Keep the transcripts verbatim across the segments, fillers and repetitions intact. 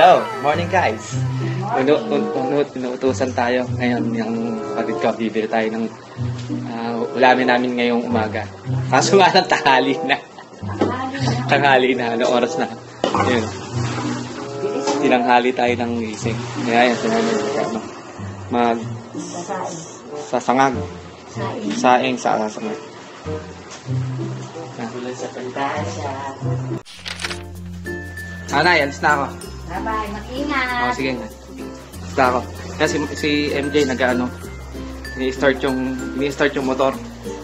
Hello, morning guys. Unu unu inuutusan tayo ngayon yung kapatid ko, bibili tayo ng uh, ulamin namin ngayong umaga. Kaso nga lang tanghali na. Tanghali na, ano oras na. Yun. Tinanghali tayo ng gising. Kaya yan, sinabi ano, mag sasangag. Saing sa sasangag. Tuloy sa pantasya. Anay, alis na ako. Bye-bye, mag-ingat. Oh, sige nga. Alis na ako. Kasi si M J nag-ano, ini-start yung, ini-start yung motor.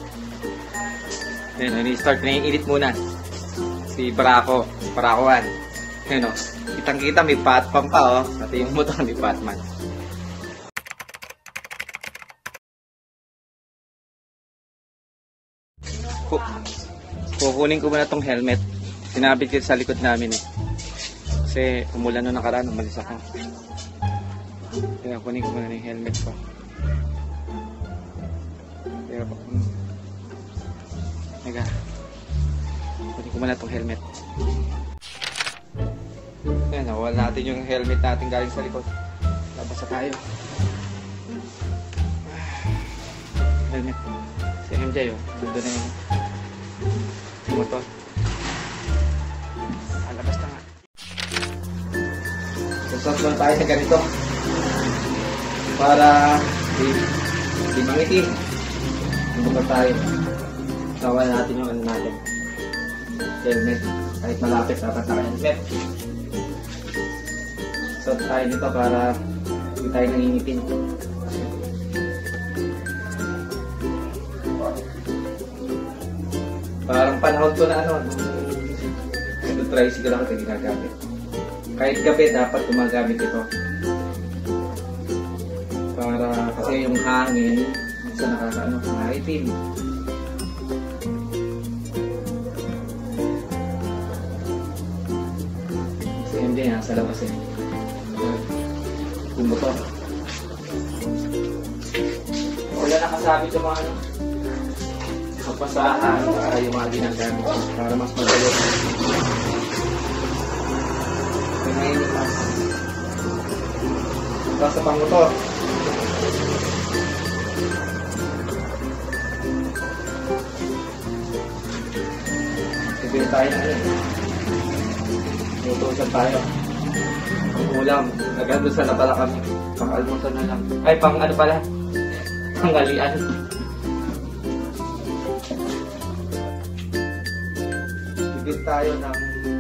Ayun, ini-start, naiinit muna. Si Barako, si Barakoan. Ayun o, kitang-kita may patpam pa o. Pati yung motor may patman. Kukunin ko muna tong helmet. Sinabit ko sa likod namin eh. Kasi umulan nung nakaraan, umalis ako. Kaya kunin ko muna yung helmet ko. Kaya pa kung... Teka. Kunin ko muna tong helmet. Ayan, nawala natin yung helmet natin galing sa likod. Labas na tayo. Helmet. Si M J oh. Nandun na yung... motor. Alabas na nga. Susot lang tayo sa ganito. Para di, di mangitim. Buka tayo. Sawa natin yung ano natin. Helmet. Kahit malapit dapat na helmet. Susot tayo dito para hindi tayo nangingitim. Parang panahon ko na ano, ito tricycle lang ito ginagamit. Kahit gabi dapat gumagamit ito. Para kasi yung hangin, isa nakakaano, maitim. Kasi hindi nasa labas eh. Bumotor. Wala nakasabit yung mga ano. Pasahan para yung mga ginagamit para mas madali. Kaya mas para sa pangmotor. Sige tayo na rin. Tutusan tayo. Ang ulam. Nag-almusal na pala kami. Pang-almusal na lang. Ay, pang ano pala? Panggalian. Bibili tayo ng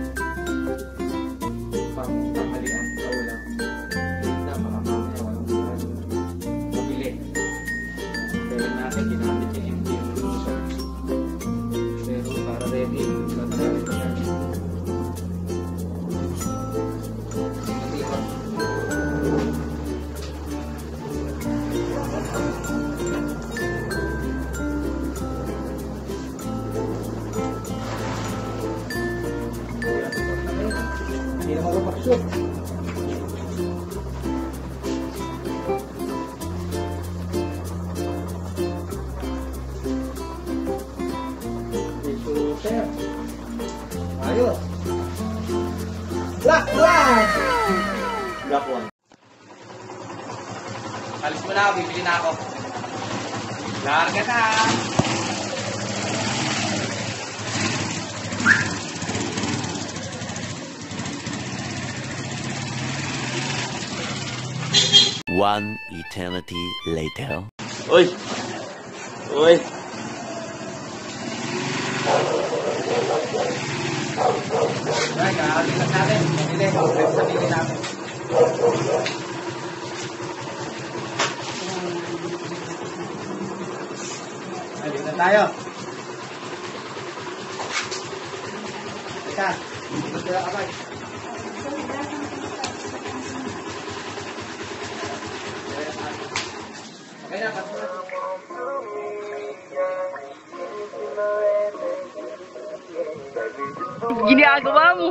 pang-tanghalian sa ulam. Hindi na mga mamaya walang ulam. Mabili. Pero natin ginamit yung M D yung resort. Pero para ready, wala na natin ito natin. Hindi na makapag-shoot. Shooter. Ayos. Black one. Black one. Alis mo na ako, bibili na ako. Larga na. One eternity later. Uy! Uy! Ay, kakalitan natin. Pabili. Pabili natin. Alitan tayo. Teka. Gusto na kamay. Okay na, patro. Ginagawa mo.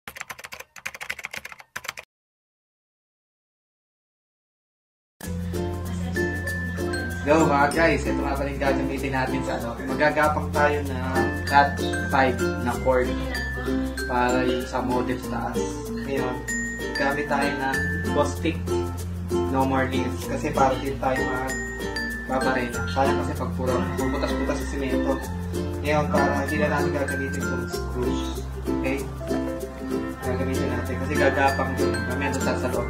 Yo mga guys, ito nga pala yung gagamitin natin sa ano. Magagapang tayo na cat five na cord para yung sa model taas. Ngayon, gagamit tayo ng Bostik No More Leaves kasi para din tayo mag babarena. Sayang kasi pag puro puputas-putas sa simento. Ngayon, para hindi na natin gagamitin itong screws. Okay? Gagamitin natin kasi gagapang doon. Mamaya doon sa loob.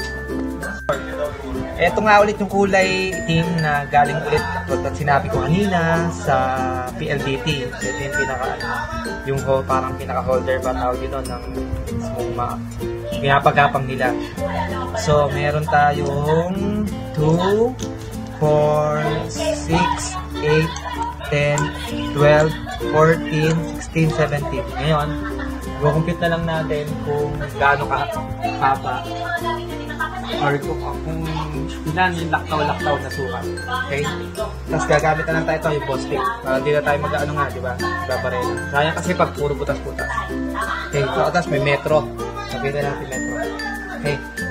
Ito nga ulit yung kulay itim na galing ulit at sinabi ko kanina sa P L D T. Ito yung pinaka yung ho, parang pinaka holder ba tawag dito ng mismong ma pinapagapang nila. So meron tayong two, four, six, eight, ten, twelve, fourteen, sixteen, seventeen. Ngayon, i-compute na lang natin kung gaano ka haba or kung, kung ilan yung laktaw-laktaw na sukat. Okay? Tapos gagamit na lang tayo ito, yung Bostik. Para hindi na tayo mag-ano nga, di ba? Babarena. Sayang kasi pag puro butas-butas. Okay, so, tapos may metro. Sabihin na natin metro. Okay.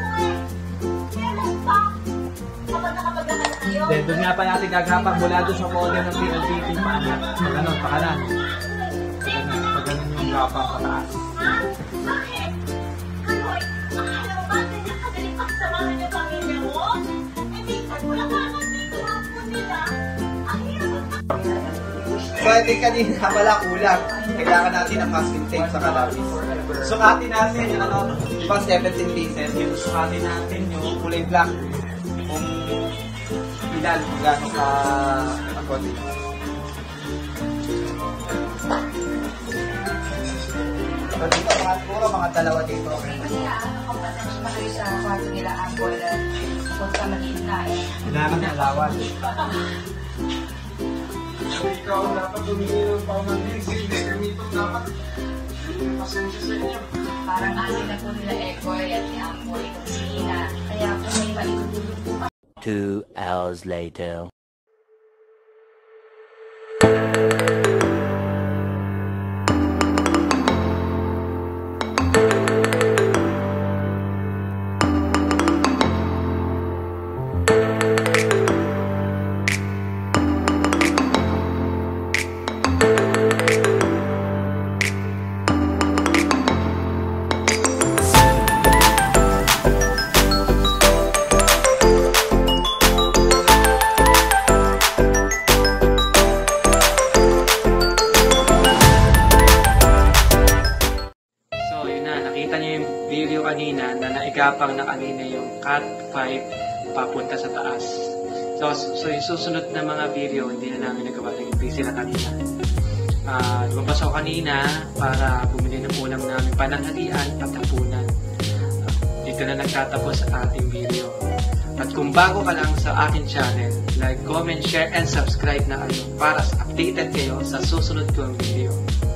Then, doon nga pa natin gagapang mula doon sa folder ng P L D T paangat. Pag ano, pakalan. Pag ano, pag ano yung gapang pataas. So, ito kanina pala kulang. Kailangan natin ng masking tape sa kalabis. Sukatin natin yung ano, di ba seventeen pieces. Yung sukatin natin yung kulay black. Kung ilan, kung gano'n ka pagkoti. So, dito mga puro, mga dalawa dito. Kasi ano kung pasensya sa kwarto nila ang boiler. Kung sa maliit na eh. Kailangan ng alawan. Ikaw dapat humingi ng paumanhin. Hindi gamito dapat. Pasensya sa inyo. Parang ano na po nila Ecoy at ni Amboy kung sina. Kaya kung may maitutulong po pa. Two hours later. Video kanina na naigapang na kanina yung cat five papunta sa taas. So, so yung susunod na mga video, hindi na namin nagawa yung busy na kanina. Uh, lumabas ako kanina para bumili ng ulam namin pananghalian at hapunan. Uh, dito na nagtatapos ang ating video. At kung bago ka lang sa akin channel, like, comment, share, and subscribe na kayo para updated kayo sa susunod kong video.